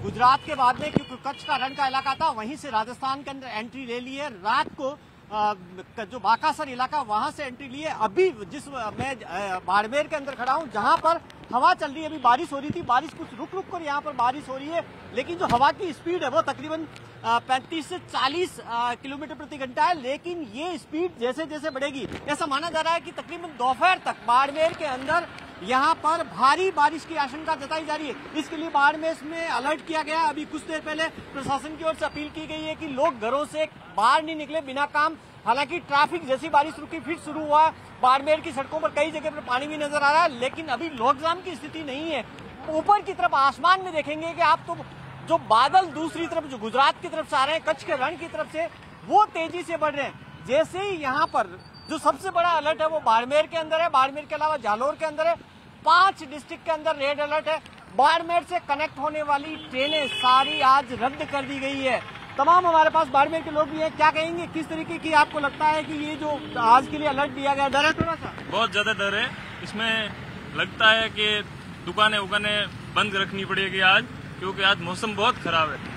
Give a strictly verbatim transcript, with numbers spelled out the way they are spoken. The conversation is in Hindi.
गुजरात के बाद में, क्योंकि कच्छ का रण का इलाका था, वहीं से राजस्थान के अंदर एंट्री ले ली है। रात को आ, जो बाकासर इलाका वहां से एंट्री ली है। अभी जिस मैं बाड़मेर के अंदर खड़ा हूं, जहां पर हवा चल रही है, अभी बारिश हो रही थी, बारिश कुछ रुक रुक कर यहाँ पर बारिश हो रही है, लेकिन जो हवा की स्पीड है वो तकरीबन पैंतीस से चालीस किलोमीटर प्रति घंटा है। लेकिन ये स्पीड जैसे जैसे बढ़ेगी, ऐसा माना जा रहा है कि तकरीबन दोपहर तक बाड़मेर के अंदर यहाँ पर भारी बारिश की आशंका जताई जा रही है। इसके लिए बाड़मेर में अलर्ट किया गया है। अभी कुछ देर पहले प्रशासन की ओर से अपील की गई है कि लोग घरों से बाहर नहीं निकले बिना काम। हालांकि ट्रैफिक जैसी बारिश रुकी फिर शुरू हुआ। बाड़मेर की सड़कों पर कई जगह पर पानी भी नजर आ रहा है, लेकिन अभी लॉकडाउन की स्थिति नहीं है। ऊपर की तरफ आसमान में देखेंगे कि आप तो जो बादल दूसरी तरफ जो गुजरात की तरफ से आ रहे हैं, कच्छ के रण की तरफ से, वो तेजी से बढ़ रहे हैं। जैसे ही यहाँ पर जो सबसे बड़ा अलर्ट है वो बाड़मेर के अंदर है। बाड़मेर के अलावा जालोर के अंदर है। पांच डिस्ट्रिक्ट के अंदर रेड अलर्ट है। बाड़मेर से कनेक्ट होने वाली ट्रेनें सारी आज रद्द कर दी गई है। तमाम हमारे पास बाड़मेर के लोग भी हैं। क्या कहेंगे, किस तरीके की आपको लगता है कि ये जो आज के लिए अलर्ट दिया गया, डर है थोड़ा सा? बहुत ज्यादा डर है। इसमें लगता है कि दुकानें उकानें बंद रखनी पड़ेगी आज, क्योंकि आज मौसम बहुत खराब है।